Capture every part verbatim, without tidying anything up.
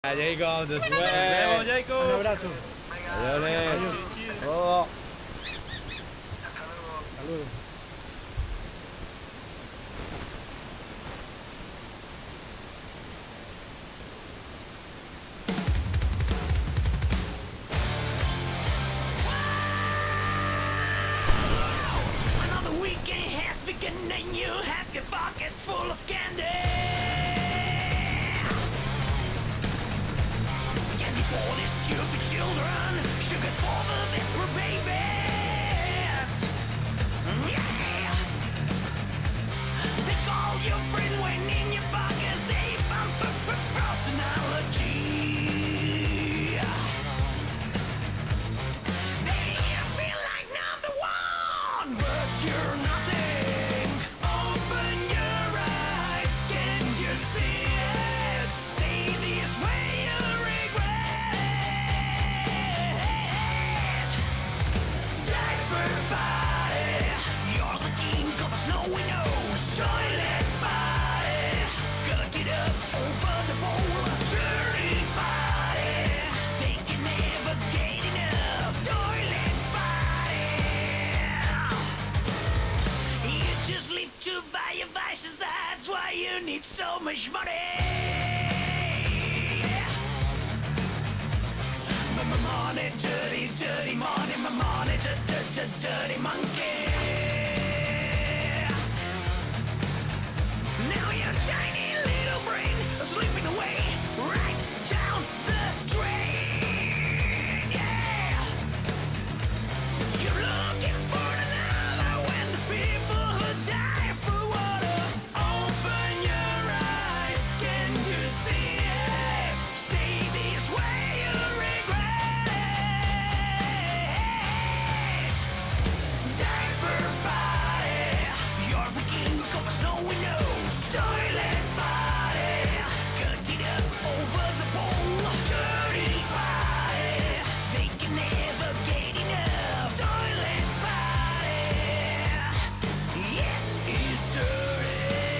Jacob, después. Nos vemos, Jacob. Un abrazo. Adiós. Oh. Hasta luego. Another weekend has begun and you have your pockets full of candy. Candy for these stupid children, sugar for the desperate babies. Yeah. They call you friend when in your pockets they found personality. They feel like number one, but you're nothing. Open your eyes, can't you see it? Stay this way, you'll regret it. Diaper body, you're the king of a snowy nose. Toilet body, cut it up over the bowl. Dirty body, think you never get enough. Toilet body, you just live to buy your vices. That's why you need so much money. My my money, dirty, dirty money. My money, dirty, dirty, dirty monkey. Now your tiny little brain is slipping away right down the drain. Yeah, you're looking for another when there's people who die for water. Open your eyes, can't you see it? Stay this way, you'll regret it. Diaper body, you're the king of a snowy nose. Toilet body, cut it up over the bowl. Dirty body, they can never get enough. Toilet body, yes, it's dirty.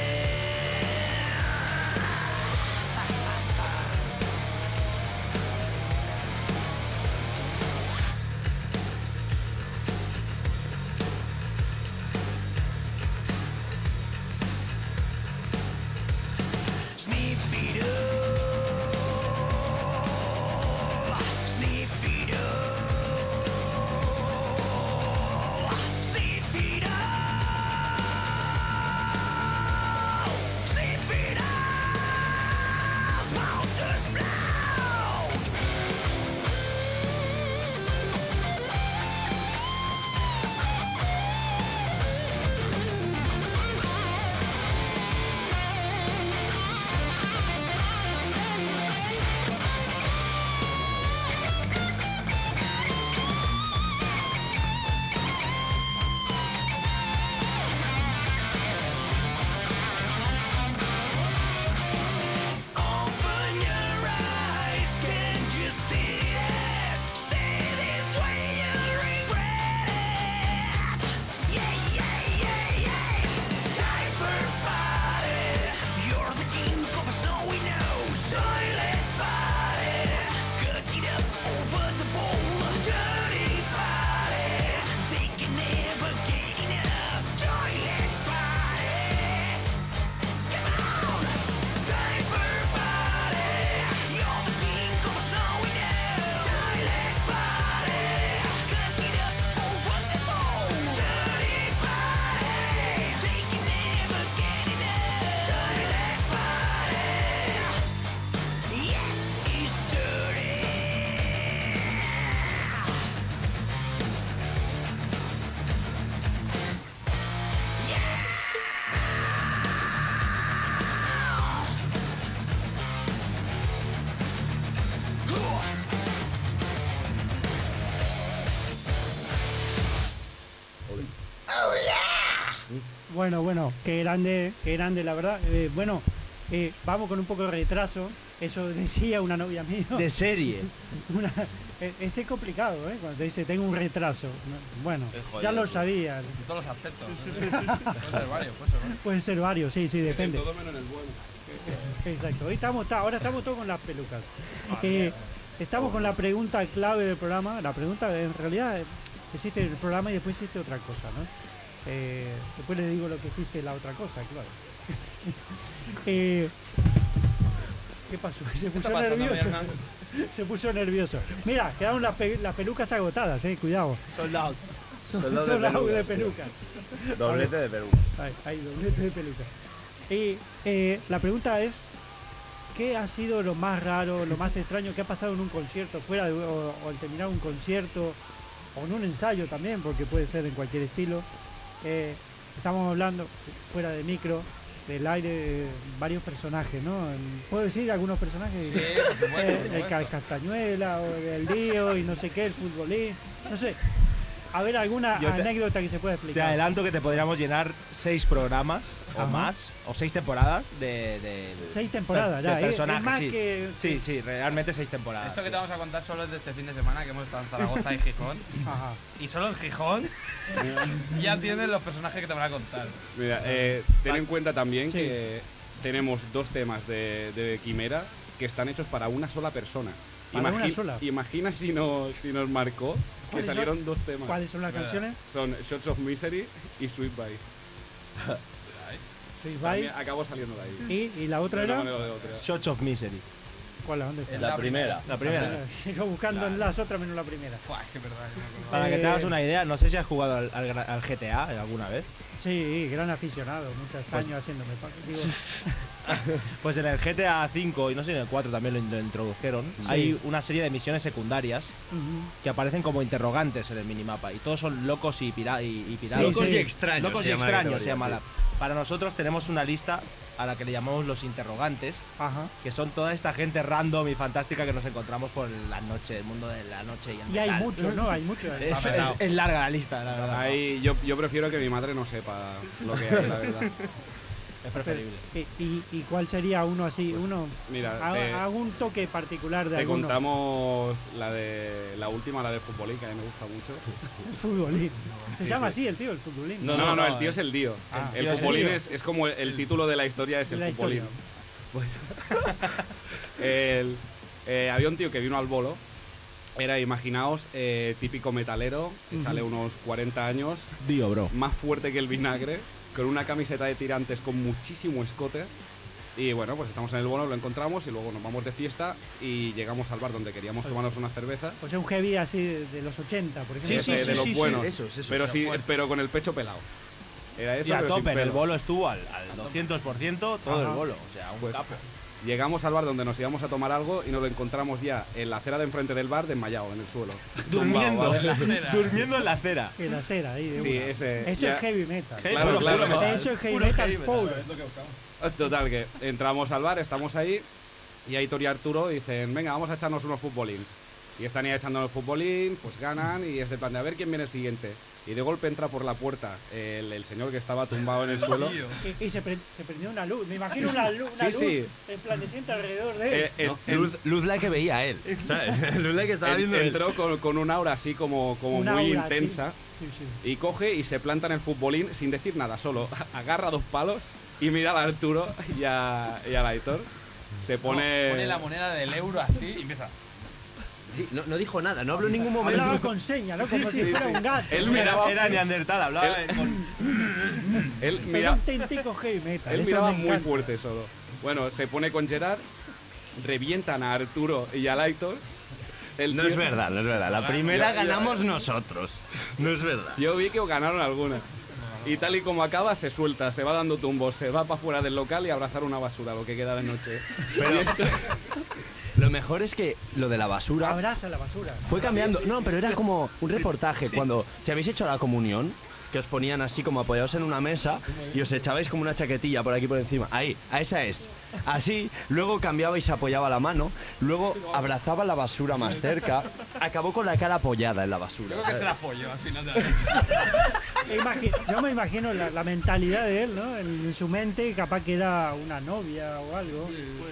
Sniff it up, sniff it up, sniff it up, sniff it up, smoke the sprout. Open your eyes, can't you see it? Stay this way, you'll regret it. Yeah, yeah, yeah, yeah. Diaper body, you're the king of a snowy nose. Toilet body, cut it up over the bowl. Dirty body, they can never get enough. Toilet body, come on. Diaper body, you're the king of a snowy nose. Toilet body, cut it up over the bowl. Dirty body, they can never get enough. Toilet body, yes, it's dirty. Bueno, bueno, qué grande, qué grande, la verdad. Eh, bueno, eh, vamos con un poco de retraso. Eso decía una novia mía. De serie. Una, eh, ese es complicado, ¿eh? Cuando te dice tengo un retraso. No, bueno, Es jodido, ya lo tío. sabía. En todos los aspectos. Puede ser varios, puede ser varios. Pueden ser varios, sí, sí, depende. Todo menos en el bueno. Exacto. Hoy estamos, ta- ahora estamos todos con las pelucas. Eh, estamos con la pregunta clave del programa. La pregunta, en realidad, existe el programa y después existe otra cosa, ¿no? Eh, después les digo lo que existe la otra cosa, claro. eh, ¿Qué pasó? Se puso pasando, nervioso. Hernán? Se puso nervioso. Mira, quedaron las, pe- las pelucas agotadas, eh, cuidado. Soldados. Son Soldado de soldado de pelucas, pelucas. Doblete de Perú. Hay, hay doblete de pelucas. Y eh, la pregunta es, ¿qué ha sido lo más raro, lo más extraño que ha pasado en un concierto, fuera de, o, o al terminar un concierto, o en un ensayo también, porque puede ser en cualquier estilo? Eh, estamos hablando, fuera de micro, del aire, de varios personajes, ¿no? ¿Puedo decir algunos personajes? Sí, por supuesto, por Eh, el supuesto. Ca- Castañuela, o del Lío, y no sé qué, el futbolín, no sé. A ver, alguna Yo te- anécdota que se pueda Te explicar. adelanto que te podríamos llenar seis programas o Ajá. más, o seis temporadas de, de- Seis temporadas, de ya, ¿eh? personajes, Es más sí. que... Sí, sí, realmente seis temporadas. Esto que te vamos a contar solo es de este fin de semana que hemos estado en Zaragoza y Gijón. Ajá. Y solo en Gijón ya tienes los personajes que te van a contar. Mira, eh, ten en cuenta también Sí. que tenemos dos temas de, de Quimera que están hechos para una sola persona. ¿Para una sola? Imagina si nos, si nos marcó que ¿Cuáles son? salieron dos temas. ¿Cuáles son las Verdad. canciones? Son Shots of Misery y Sweet Bye. Sweet También Vibes. acabó saliendo de ahí. ¿Y, y la otra De una era? manera o de otra. Shots of Misery. ¿Cuál? ¿Dónde está? La primera. La primera. Sigo buscando en las otras menos la primera. Buah, es que es verdad, que no me acordaba. Para que te Eh, hagas una idea, no sé si has jugado al, al gra- al G T A alguna vez. Sí, gran aficionado, muchos años haciéndome. pa- Digo, Pues en el G T A cinco y no sé si en el cuatro también lo, in- lo introdujeron. Hay una serie de misiones secundarias ujú. que aparecen como interrogantes en el minimapa y todos son locos y, pira y, y pirados. Sí, Locos sí. y extraños. Locos se y llama la extraños se categoría, llama sí. la. Para nosotros tenemos una lista a la que le llamamos los interrogantes, Ajá. que son toda esta gente random y fantástica que nos encontramos por la noche, el mundo de la noche y el Y hay metal. muchos, ¿no? Hay muchos. Es, Está petado. es- es larga la lista, la verdad. Ahí yo, yo prefiero que mi madre no sepa lo que hay, la verdad. Es preferible. ¿Y, y, y cuál sería uno así? Uno, Mira, ha- te, ¿algún toque particular de te alguno? contamos la de la última, la de futbolín, que a mí me gusta mucho. El futbolín. Se Sí, llama sí. así el tío, el futbolín. No, no, no, el tío es el lío. Ah, el tío es el futbolín lío. es, es como el, el título de la historia, es el La futbolín. historia. El- eh, había un tío que vino al bolo. Era, imaginaos, eh, típico metalero, que sale unos cuarenta años, Dio, bro. más fuerte que el vinagre, con una camiseta de tirantes con muchísimo escote. Y bueno, pues estamos en el bolo, lo encontramos y luego nos vamos de fiesta y llegamos al bar donde queríamos tomarnos una cerveza. O sea, un heavy así de, de los ochenta, por ejemplo. Ese, de los buenos, esos, esos. pero, sí, fuerte. pero con el pecho pelado. Era eso, Y a pero sin tope, en el pelo. bolo estuvo al, al doscientos por ciento todo Ajá. el bolo. O sea, un Pues, capo. Llegamos al bar donde nos íbamos a tomar algo y nos lo encontramos ya en la acera de enfrente del bar, desmayado en el suelo. Durmiendo, Tumbado, en la, ¿vale? acera. durmiendo en la acera. En la acera ahí de Sí, una. ese. Eso ya- es heavy metal. Heavy, Claro, puro, claro. puro metal. Eso es heavy Puro metal heavy metal. puro. Total, que entramos al bar, estamos ahí y Aitor y Arturo dicen, venga, vamos a echarnos unos futbolines. Y están ahí echando el futbolín, pues ganan y es de plan de a ver quién viene el siguiente. Y de golpe entra por la puerta el, el señor que estaba tumbado en el suelo. Tío. Y, y se, pre- se prendió una luz. Me imagino una luz, una Sí, luz sí. resplandeciente alrededor de él. Eh, el- No, el- luz, luz la que veía él. ¿Sabes? Luz la que estaba el- viendo él. entró con, con un aura así como, como Una muy aura, intensa Sí, sí. y coge y se planta en el futbolín sin decir nada, solo agarra dos palos y mira al Arturo y, a, y al Aitor. Se pone... No, pone la moneda del euro así y empieza. Sí, no, no dijo nada, no habló en ningún momento. Hablaba con señas, ¿no? Como si sí, fuera sí. un gato. Él ¿no? miraba- Era neandertal, hablaba con. Él Pero mira, un tentico heavy metal. él eso miraba me muy encanta. fuerte solo. Bueno, se pone con Gerard, revientan a Arturo y al Aitor. El No tío- es verdad, no es verdad. La primera yo- yo- ganamos nosotros. No es verdad. Yo vi que ganaron algunas. Y tal y como acaba, se suelta, se va dando tumbos, se va para fuera del local y a abrazar una basura, lo que queda de noche. Pero lo mejor es que lo de la basura Abraza la basura. fue cambiando. No, pero era como un reportaje. Cuando si habéis hecho la comunión, que os ponían así como apoyados en una mesa y os echabais como una chaquetilla por aquí por encima. Ahí, a esa es. Así, luego cambiaba y se apoyaba la mano, luego abrazaba la basura más cerca, acabó con la cara apoyada en la basura. Creo que ¿sabes? se la apoyó al final de la noche. E imagi- Yo me imagino la, la mentalidad de él, ¿no? En, en su mente capaz que era una novia o algo.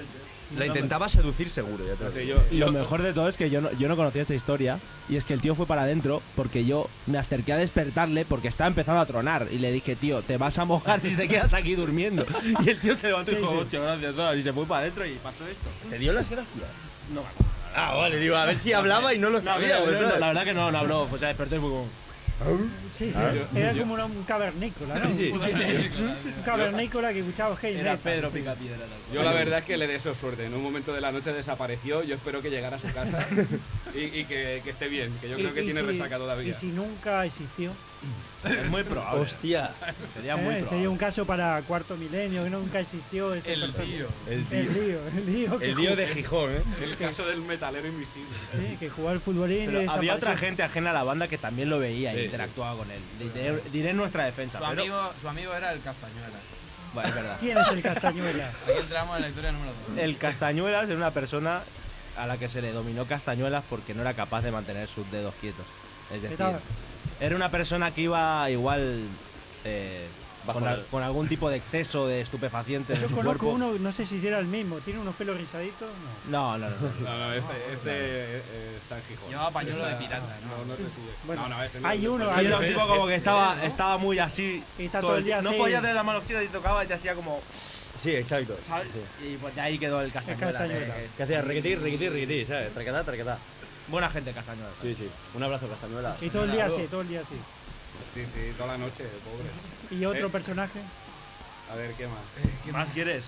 La intentaba seducir seguro, ya te lo Sí, digo. yo- Lo yo- mejor de todo es que yo no, yo no conocía esta historia y es que el tío fue para adentro porque yo me acerqué a despertarle porque estaba empezando a tronar y le dije, tío, te vas a mojar si te quedas aquí durmiendo. Y el tío se levantó y Sí, dijo, sí. hostia, gracias, todas", y se fue para adentro y pasó esto. ¿Te dio las gracias? No me acuerdo. Ah, vale, digo, a ver si hablaba y no lo No, sabía. no, pues, no, ¿sabes? la verdad que no, no habló, pues se despertó y fue como... Sí, Ah. era como una- un cavernícola, ¿no? Sí, sí. Un cavernícola que escuchaba heavy Era metal, Pedro sí. Picapiedra. Yo la verdad es que le deseo suerte. En un momento de la noche desapareció. Yo espero que llegara a su casa y, y que, que esté bien, que yo Y- creo que y tiene si- resaca Y todavía. si nunca existió, Es muy probable. Hostia. Sería muy eh, probable. sería un caso para cuarto milenio, que nunca existió ese El personaje. lío. El El lío, el lío. que El lío jugó- de Gijón, ¿eh? El caso del metalero invisible. sí, que jugó al futbolín y Pero había desapareció. otra gente ajena a la banda que también lo veía Sí, e sí. interactuaba con él. Diré, diré en nuestra defensa, Su pero... amigo, su amigo era el Castañuela. Bueno, es verdad. ¿Quién es el Castañuela? Aquí entramos en la historia número dos. El Castañuelas era una persona a la que se le dominó Castañuelas porque no era capaz de mantener sus dedos quietos. Es decir, Estaba- era una persona que iba igual eh, Bajo con, al- el- con algún tipo de exceso de estupefacientes Yo en su conozco cuerpo. uno, no sé si era el mismo, tiene unos pelos rizaditos. No. No, no, no. no. No, no, este, este eh, está en Gijón. Llevaba pañuelo de Está- pirata, ¿no? No, no sé si. Bueno, no, no, ese no, hay no, uno, no, hay Y era uno. un tipo como que estaba, estaba muy así. Y está todo el día No así. podía tener las manos quietas y tocaba y te hacía como. Sí, exacto. ¿Sabes? Y pues de ahí quedó el Castañuelas. Castañuela. eh, Que hacía requetí, requetí, requetí, ¿sabes? Traquetá, traquetá. Buena gente Castañuelas. Sí, sí. Un abrazo, Castañuela. Y todo el día así, todo el día así. Sí, sí, toda la noche, pobre. ¿Y otro Eh. personaje? A ver, ¿qué más? ¿Qué ¿Más quieres?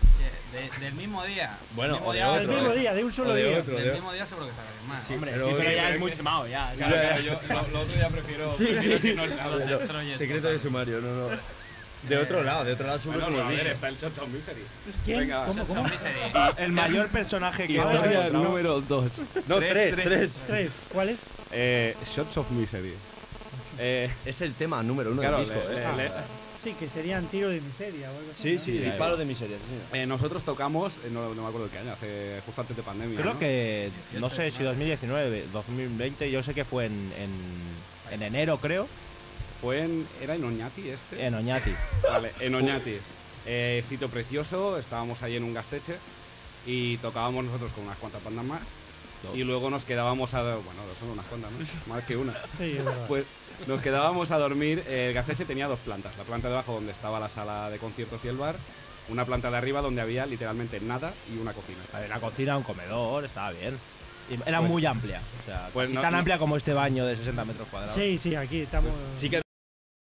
De- del mismo día. Bueno, Del mismo o de día, otro, El seguro mismo que- día, de un solo o de día. otro. Del mismo día seguro que sabe más. Sí, Hombre, pero- sí, pero ya sí, es que- muy quemado ya. Claro, ya. claro, yo lo, lo otro ya prefiero. Sí, prefiero sí. que no sea. Los Pero- destroyes, Secreto de sumario, no, no. De otro lado, de otro lado seguro Bueno, que no, a hemos ver, visto. está el Shot of Misery. ¿Quién? Venga, ¿Cómo, cómo? El mayor personaje que Historia hemos encontrado- número dos. No, Tres, tres, tres. tres. Tres. ¿Cuál es? Eh, Shots of Misery. Eh, Es el tema número uno claro, del disco, le- ¿eh? le- le- Sí, que serían tiros de miseria o algo así. Sí, ¿no? sí, Sí, disparo de miseria, sí, señor. eh, nosotros tocamos, eh, no, no me acuerdo de qué año, hace justo antes de pandemia. Creo ¿no? que, no sé si dos mil diecinueve, dos mil veinte, yo sé que fue en, en, en enero, creo, Fue en. ¿Era en Oñati este? en Oñati. Vale, en Oñati. Eh, sitio precioso, estábamos ahí en un gasteche y tocábamos nosotros con unas cuantas bandas más. Y luego nos quedábamos a. Bueno, son unas cuantas, ¿no? Más que una. Sí, es verdad. Pues nos quedábamos a dormir. eh, El gasteche tenía dos plantas. La planta de abajo donde estaba la sala de conciertos y el bar. Una planta de arriba donde había literalmente nada y una cocina. Una cocina, un comedor, estaba bien. Y era Pues- muy amplia, o sea, pues casi no- tan no- amplia como este baño de sesenta metros cuadrados. Sí, sí, aquí estamos. Sí que